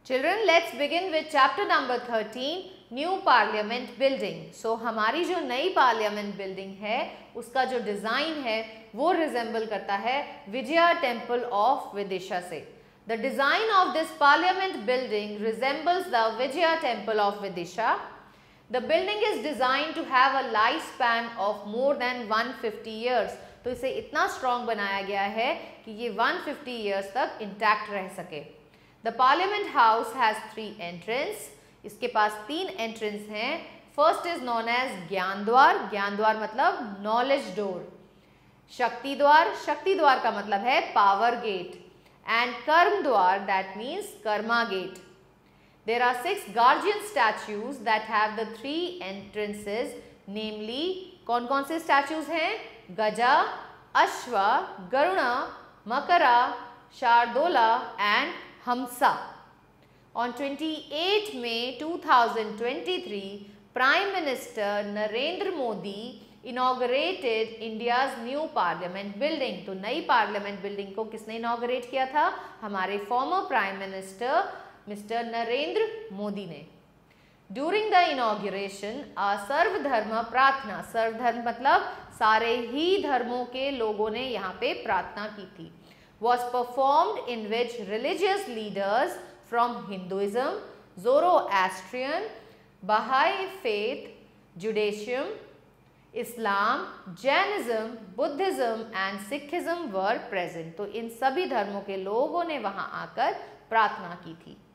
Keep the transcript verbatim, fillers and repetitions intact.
Children, let's begin with chapter number thirteen, new parliament building. So हमारी जो नई parliament building है उसका जो डिज़ाइन है वो रिजेंबल करता है विजया टेम्पल ऑफ विदिशा से। The design of this parliament building resembles the Vijaya temple of Vidisha. The building is design to have a life span of more than एक सौ पचास ईयर्स। तो इसे इतना स्ट्रॉन्ग बनाया गया है कि ये एक सौ पचास ईयर्स तक इंटैक्ट रह सके। The parliament house has three entrance. इसके पास तीन एंट्रेंस हैं। फर्स्ट इज नोन एज ज्ञान द्वार। ज्ञान द्वार मतलब नॉलेज डोर। शक्ति द्वार, शक्ति द्वार का मतलब है पावर गेट। एंड कर्म द्वार, that means karma gate. There are six guardian statues that have the three entrances, namely कौन कौन से स्टैच्यूज हैं? Gaja, Ashwa, Garuda, Makara, Shardula and Hamsa. On twenty-eighth May two thousand twenty-three, Prime Minister Narendra Modi inaugurated India's new Parliament building। तो नई parliament building को किसने inaugurate किया था? हमारे former prime minister mister Narendra Modi ने। During the inauguration, a सर्वधर्म प्रार्थना, सर्वधर्म मतलब सारे ही धर्मों के लोगों ने यहाँ पे प्रार्थना की थी, was performed in which religious leaders from Hinduism, Zoroastrian, Baha'i faith, Judaism, Islam, Jainism, Buddhism and Sikhism were present। तो इन सभी धर्मों के लोगों ने वहां आकर प्रार्थना की थी।